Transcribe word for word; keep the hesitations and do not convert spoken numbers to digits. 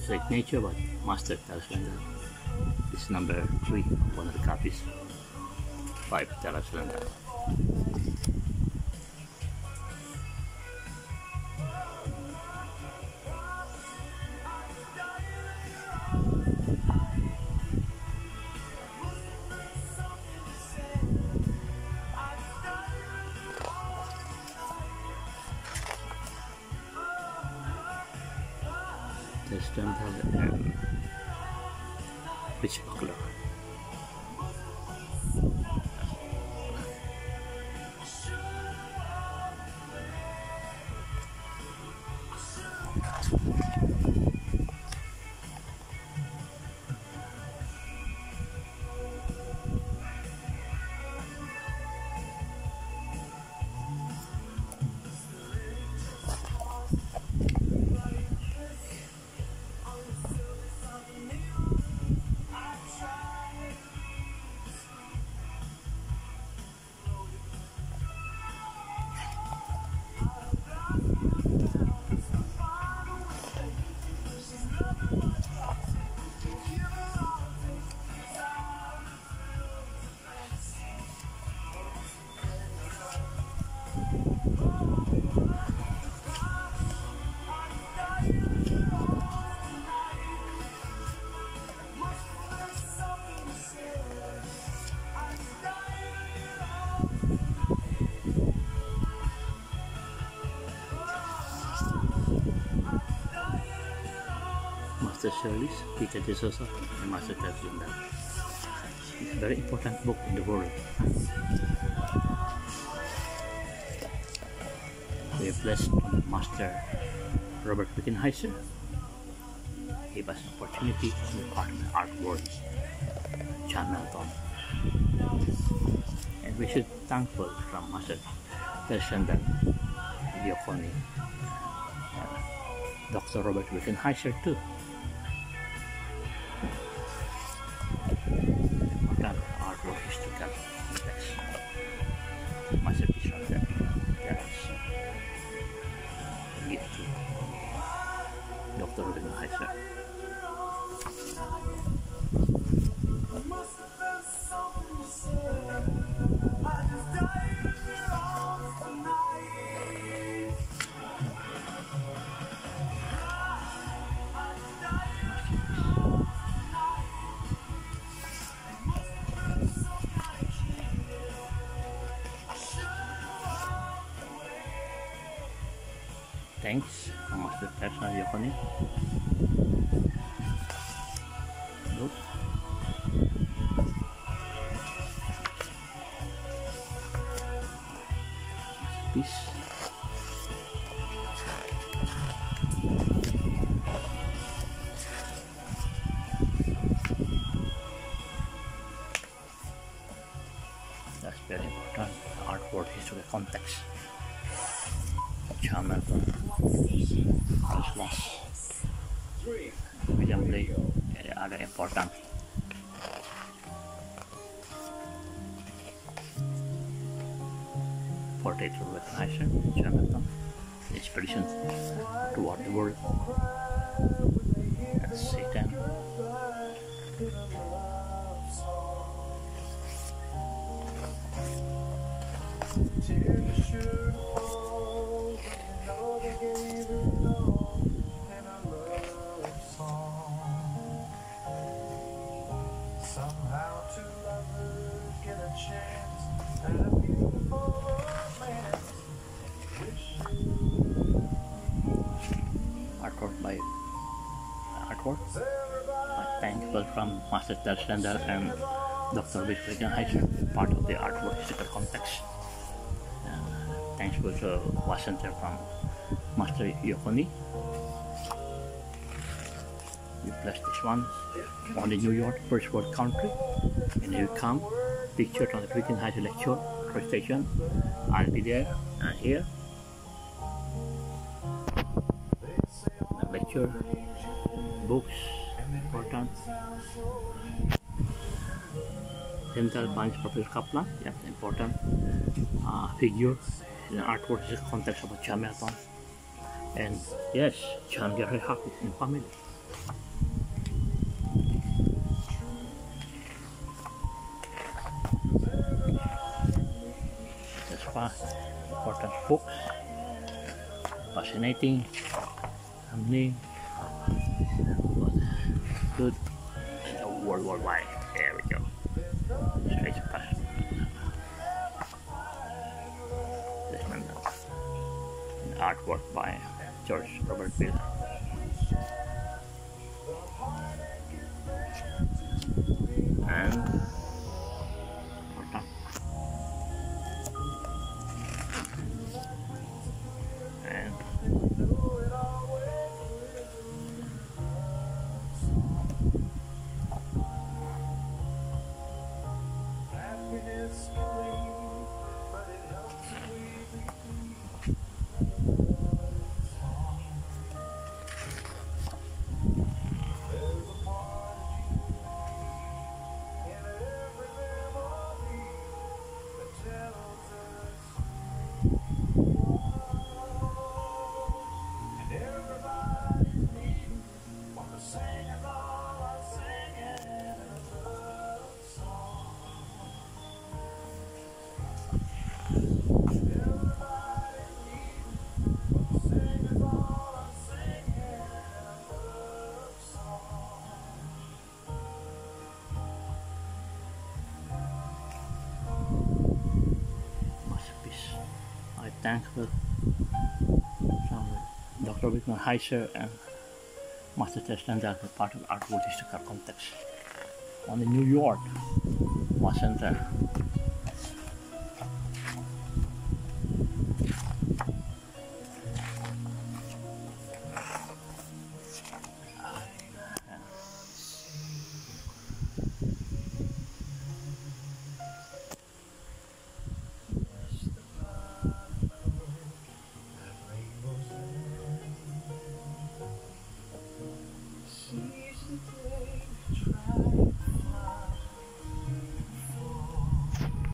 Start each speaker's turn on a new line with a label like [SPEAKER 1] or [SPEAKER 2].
[SPEAKER 1] signature, but Master Terrance Lindall. This is number three of one of the copies. Five Terrance Lindall. The stamp has um, rich color. Master Shirley's Peter De Souza and Master Terrance Lindall. It's a very important book in the world. We are blessed on Master Robert Wickenheiser. He gave us an opportunity to be part of the art world. John Milton. And we should be thankful from Master Terrance Lindall, Dioconi, uh, Doctor Robert Wickenheiser too. Artwork historical text. Masterpiece from the Terrance. Gift to Doctor Wickenheiser. Thanks, Master Terrance Lindall. Nope. Peace. That's very important. Artwork historical context. John Milton. Cosmos. William Blake and other important. Portrait of Wickenheiser, John Milton. Inspiration toward the world. That's Satan.
[SPEAKER 2] Somehow two lovers get a chance at a beautiful romance.
[SPEAKER 1] Artwork by uh, artwork. Uh, thankful from Master Terrance Lindall and Doctor Wickenheiser, part of the artwork historical context. Uh, thankful to Washington from Master Dioconi. We bless this one on the New York, first world country. And here we come, picture on the Wickenheiser lecture, station. I'll be there and here. The lecture, books, important. Dental Bañez Professor Kaplan, yeah, important. Uh, figure in the artwork is the context of John Milton. And yes, John very happy in family. That's fun. Important books. Fascinating. Humbling. Good. World War Wide. There we go. Straight past. This one, an artwork by George Robert Bill. And and thankful from Doctor Wickenheiser and Master Terrance Lindall as part of the art world historical context. On the New York, Washington.